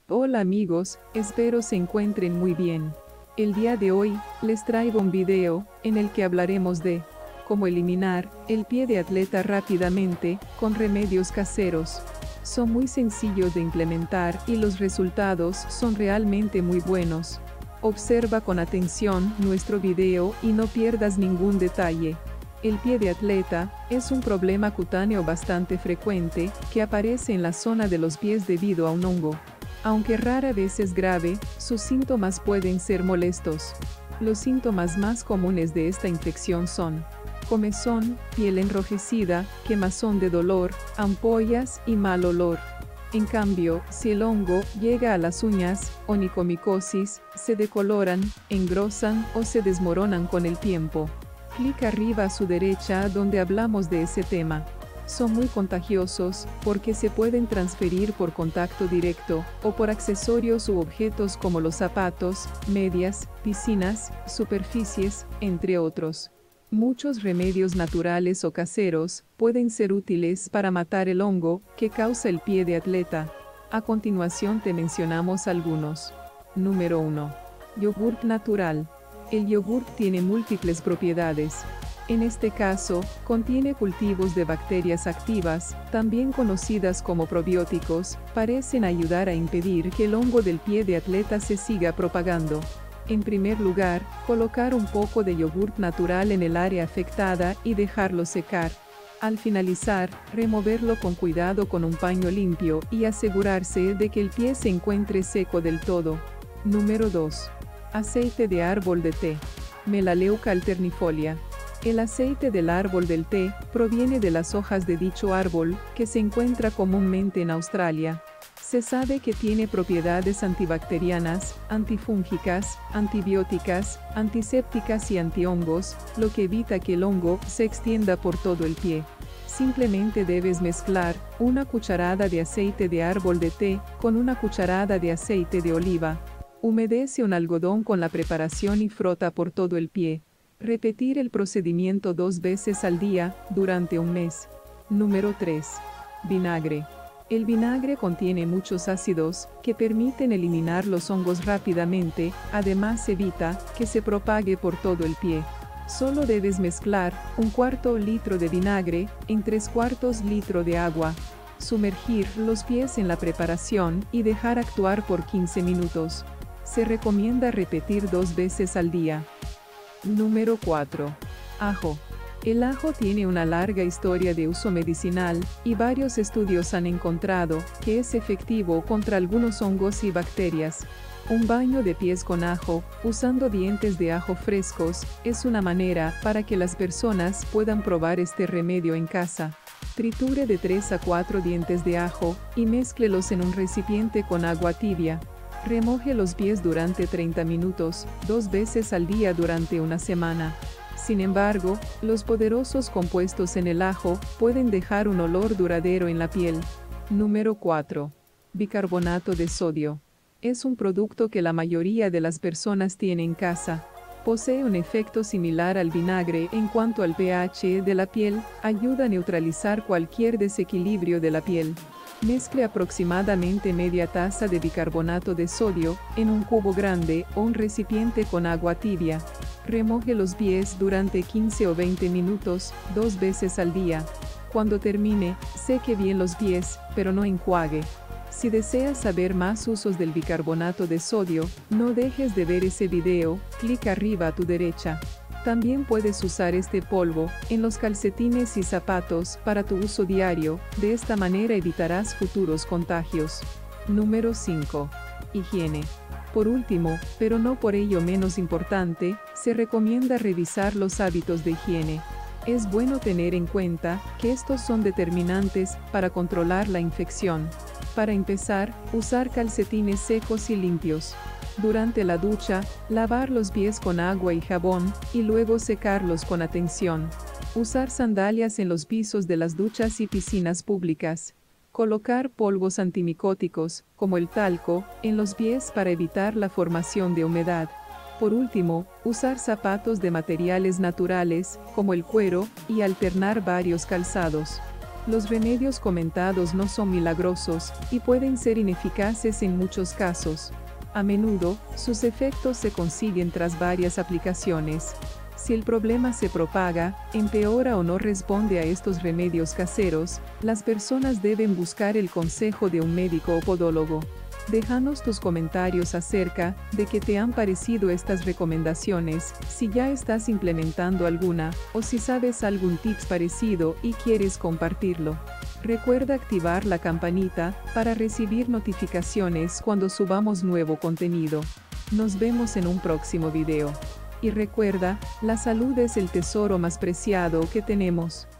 Hola amigos, espero se encuentren muy bien. El día de hoy, les traigo un video, en el que hablaremos de cómo eliminar el pie de atleta rápidamente, con remedios caseros. Son muy sencillos de implementar y los resultados son realmente muy buenos. Observa con atención nuestro video y no pierdas ningún detalle. El pie de atleta es un problema cutáneo bastante frecuente que aparece en la zona de los pies debido a un hongo. Aunque rara vez es grave, sus síntomas pueden ser molestos. Los síntomas más comunes de esta infección son comezón, piel enrojecida, quemazón de dolor, ampollas y mal olor. En cambio, si el hongo llega a las uñas, onicomicosis, se decoloran, engrosan o se desmoronan con el tiempo. Clic arriba a su derecha donde hablamos de ese tema. Son muy contagiosos, porque se pueden transferir por contacto directo, o por accesorios u objetos como los zapatos, medias, piscinas, superficies, entre otros. Muchos remedios naturales o caseros pueden ser útiles para matar el hongo que causa el pie de atleta. A continuación te mencionamos algunos. Número 1. Yogurt natural. El yogurt tiene múltiples propiedades. En este caso, contiene cultivos de bacterias activas, también conocidas como probióticos, parecen ayudar a impedir que el hongo del pie de atleta se siga propagando. En primer lugar, colocar un poco de yogurt natural en el área afectada y dejarlo secar. Al finalizar, removerlo con cuidado con un paño limpio y asegurarse de que el pie se encuentre seco del todo. Número 2. Aceite de árbol de té. Melaleuca alternifolia. El aceite del árbol del té proviene de las hojas de dicho árbol, que se encuentra comúnmente en Australia. Se sabe que tiene propiedades antibacterianas, antifúngicas, antibióticas, antisépticas y antihongos, lo que evita que el hongo se extienda por todo el pie. Simplemente debes mezclar una cucharada de aceite de árbol de té con una cucharada de aceite de oliva. Humedece un algodón con la preparación y frota por todo el pie. Repetir el procedimiento 2 veces al día, durante un mes. Número 3. Vinagre. El vinagre contiene muchos ácidos, que permiten eliminar los hongos rápidamente, además evita que se propague por todo el pie. Solo debes mezclar 1/4 litro de vinagre en 3/4 litro de agua. Sumergir los pies en la preparación y dejar actuar por 15 minutos. Se recomienda repetir 2 veces al día. Número 4. Ajo. El ajo tiene una larga historia de uso medicinal, y varios estudios han encontrado que es efectivo contra algunos hongos y bacterias. Un baño de pies con ajo, usando dientes de ajo frescos, es una manera para que las personas puedan probar este remedio en casa. Triture de 3 a 4 dientes de ajo, y mézclelos en un recipiente con agua tibia. Remoje los pies durante 30 minutos, 2 veces al día durante una semana. Sin embargo, los poderosos compuestos en el ajo pueden dejar un olor duradero en la piel. Número 4. Bicarbonato de sodio. Es un producto que la mayoría de las personas tiene en casa. Posee un efecto similar al vinagre en cuanto al pH de la piel, ayuda a neutralizar cualquier desequilibrio de la piel. Mezcle aproximadamente media taza de bicarbonato de sodio en un cubo grande o un recipiente con agua tibia. Remoje los pies durante 15 o 20 minutos, 2 veces al día. Cuando termine, seque bien los pies, pero no enjuague. Si deseas saber más usos del bicarbonato de sodio, no dejes de ver ese video, clic arriba a tu derecha. También puedes usar este polvo en los calcetines y zapatos para tu uso diario, de esta manera evitarás futuros contagios. Número 5. Higiene. Por último, pero no por ello menos importante, se recomienda revisar los hábitos de higiene. Es bueno tener en cuenta que estos son determinantes para controlar la infección. Para empezar, usar calcetines secos y limpios. Durante la ducha, lavar los pies con agua y jabón, y luego secarlos con atención. Usar sandalias en los pisos de las duchas y piscinas públicas. Colocar polvos antimicóticos, como el talco, en los pies para evitar la formación de humedad. Por último, usar zapatos de materiales naturales, como el cuero, y alternar varios calzados. Los remedios comentados no son milagrosos, y pueden ser ineficaces en muchos casos. A menudo, sus efectos se consiguen tras varias aplicaciones. Si el problema se propaga, empeora o no responde a estos remedios caseros, las personas deben buscar el consejo de un médico o podólogo. Déjanos tus comentarios acerca de qué te han parecido estas recomendaciones, si ya estás implementando alguna, o si sabes algún tips parecido y quieres compartirlo. Recuerda activar la campanita para recibir notificaciones cuando subamos nuevo contenido. Nos vemos en un próximo video. Y recuerda, la salud es el tesoro más preciado que tenemos.